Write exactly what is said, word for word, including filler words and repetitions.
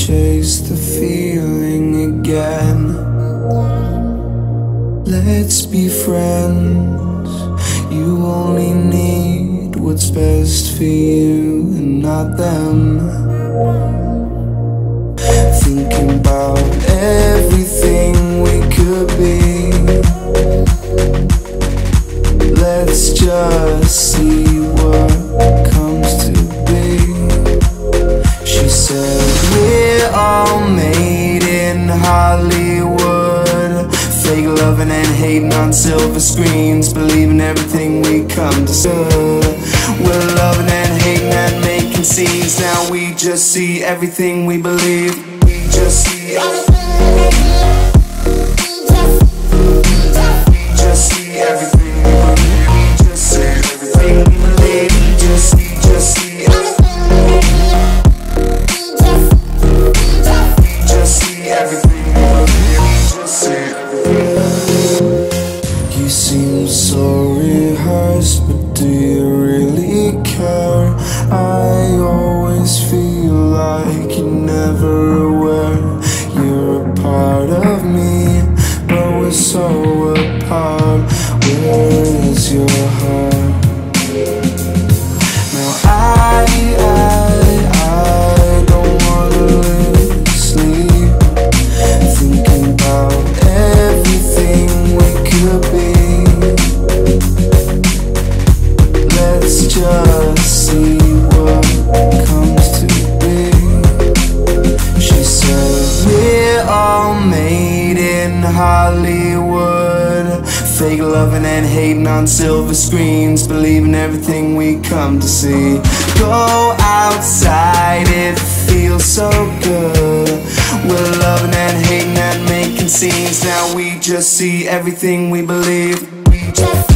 chase the feeling again. Let's be friends. You only need what's best for you and not them. Thinking about everything we could be. Let's just see what comes to be. She said we're all made in Hollywood, fake loving and hating on silver screens, believing everything we come to see. We're loving and hating and making scenes. Now we just see everything we believe. We just see everything. We just see everything. You seem so rehearsed, but do you really care? I always feel like you're never aware. You're a part of me, but we're so apart. Where is your heart? Now I, I, I don't wanna lose sleep, thinking about everything we could be. Let's just see what comes to be. She said we're all made in Hollywood, fake loving and hating on silver screens, believing everything we come to see. Go outside, it feels so good. We're loving and hating and making scenes. Now we just see everything we believe. We just